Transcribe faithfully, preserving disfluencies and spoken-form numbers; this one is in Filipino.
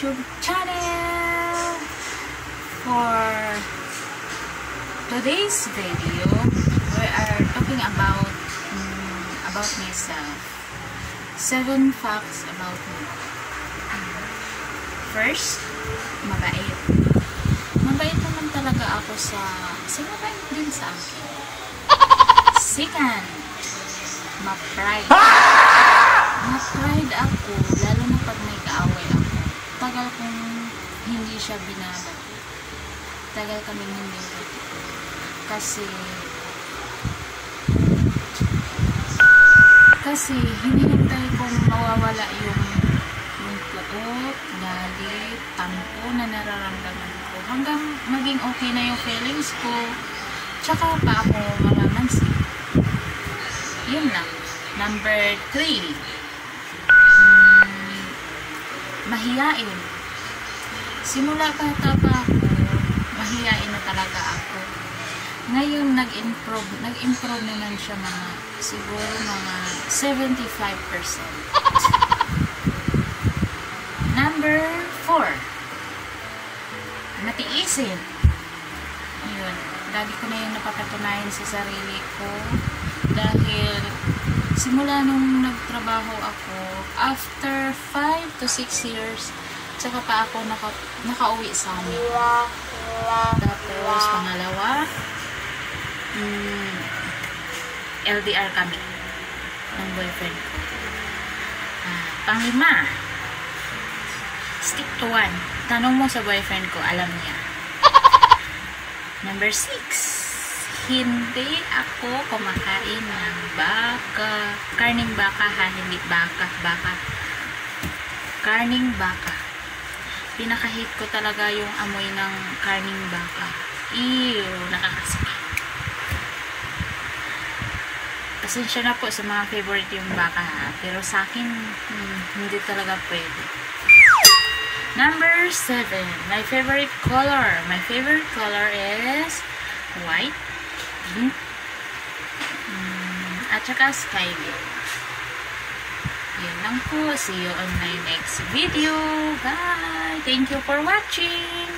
YouTube channel. For today's video, we are talking about um, about myself. Seven facts about me. First, mabait. Mabait naman talaga ako sa sa mabait din sa akin. Second, ma-pride. Ma-pride ako, lalo na pag may kaaway ako. Tagal kong hindi siya binabati. Tagal kaming hindi bati. Kasi, kasi hinihintay kong mawawala yung yung puot, galit, tampo na nararamdaman ko. Hanggang maging okay na yung feelings ko. Tsaka pa ako mamamansin. Yun lang. Number three. Hmm, mahiyain. Simula bata pa ako, mahiyain na talaga ako. Ngayon, nag-improve. Nag-improve naman siya mga, siguro mga seventy-five percent. Number four. Matiisin. Yun. Lagi ko na yung napapatunayan sa sarili ko. Dahil, simula nung nagtrabaho ako, after five to six years, tsaka pa ako naka, nakauwi sa amin. Tapos, pangalawa, mm, L D R kami ng boyfriend ko. Ah, panglima, stick to one. Tanong mo sa boyfriend ko, alam niya. Number six, hindi ako kumakain ng baka. Karning baka ha, hindi baka. Baka. Karning baka. Pinakahit ko talaga yung amoy ng karning baka. Ew, nakakasakit. Pasensya na po sa mga favorite yung baka ha. Pero sa akin, hmm, hindi talaga pwede. Number seven, my favorite color. My favorite color is white, pink, um, at saka sky blue. Yan lang po. See you on my next video. Bye! Thank you for watching!